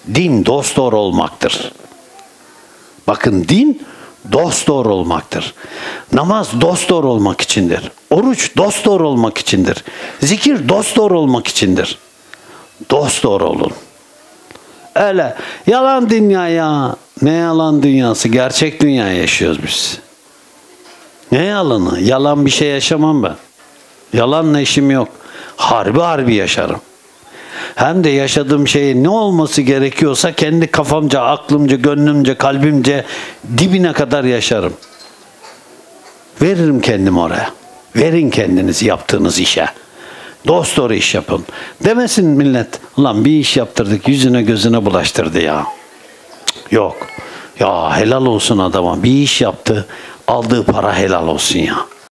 Din dosdoğru olmaktır. Bakın din dosdoğru olmaktır. Namaz dosdoğru olmak içindir. Oruç dosdoğru olmak içindir. Zikir dosdoğru olmak içindir. Dosdoğru olun. Öyle yalan dünya ya. Ne yalan dünyası? Gerçek dünya yaşıyoruz biz. Ne yalanı? Yalan bir şey yaşamam ben. Yalanla işim yok. Harbi harbi yaşarım. Hem de yaşadığım şeyin ne olması gerekiyorsa kendi kafamca, aklımca, gönlümce, kalbimce dibine kadar yaşarım. Veririm kendimi oraya. Verin kendinizi yaptığınız işe. Dosdoğru iş yapın. Demesin millet, ulan bir iş yaptırdık yüzüne gözüne bulaştırdı ya. Cık, yok. Ya helal olsun adama. Bir iş yaptı, aldığı para helal olsun ya.